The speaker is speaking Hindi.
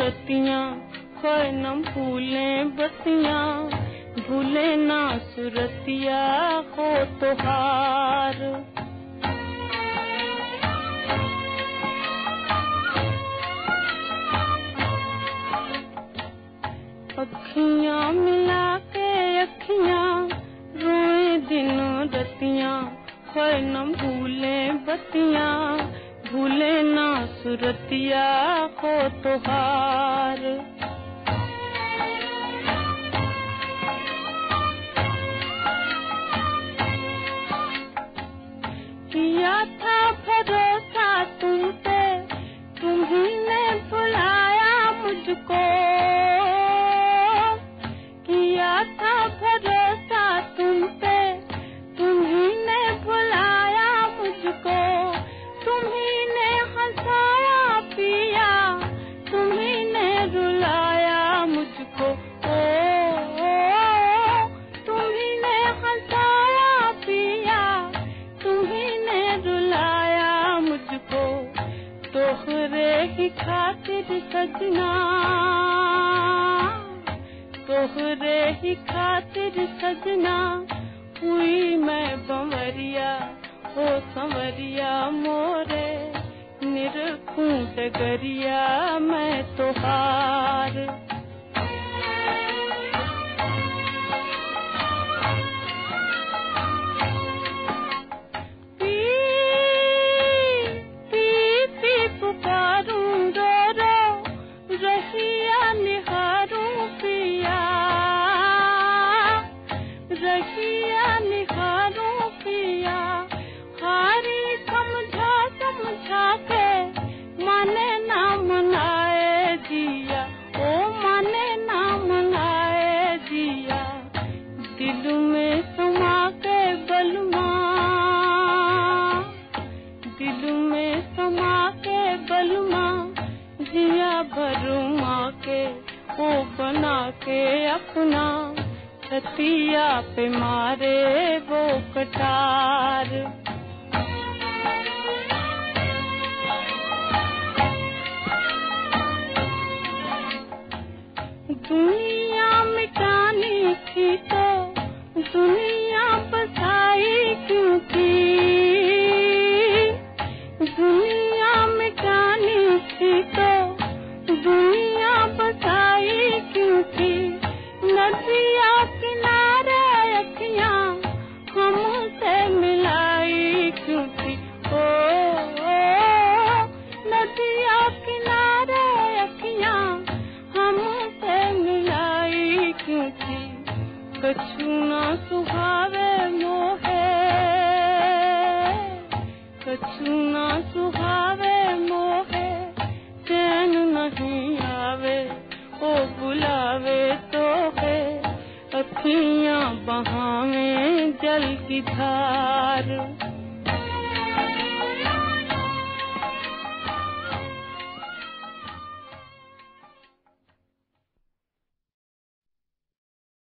रतियां खोए न भूले बतियां, भूले ना सुरतिया हो तोहार। अखियां मिला के अखियां रोए दिनों रतियां, खोए न भूले बतियां, भूले ना सुरतिया हो तोहार। किया था भरोसा तुम पे, तुम्ही ने बुलाया मुझको, किया था भरोसा तुम पे, तुम्ही ने बुलाया मुझको, तुम्ही ने हंसाया पिया, तुम्ही ने रुलाया मुझको, ओ तुम्ही ने हंसाया पिया, तुम्ही ने रुलाया मुझको। तोहरे ही खातिर सजना, तोहरे ही खातिर सजना, हुई मैं बंवरिया ओ संवरिया मोरे, निरखूं डगरिया मैं तोहार। पी पी पी पुकारूं रो रो, रहिया निहारूं पिया, रहिया निहारूं पिया, हारी समझा समझा के माने ना मनाए जिया, ओ माने ना मनाए जिया, दिल में समा के बलमा, दिल में समा के बलमा, जिया भरमा के ओ बना के अपना, छतिया पे मारे वो कटार। दुनिया मिटानी थी तो दुनिया बसाई क्यों थी, दुनिया मिटानी थी तो दुनिया बसाई क्यों थी, नदिया किनारे अखियां हमसे मिलाई क्यों थी, ओ नदिया किनारे अखियां हमसे मिलाई क्यों थी। कछु ना सुहावे मोहे, कछु ना सुहावे मोहे, चैन नहीं आवे ओ बुलावे तो है, अखियां बहावे जल की धार।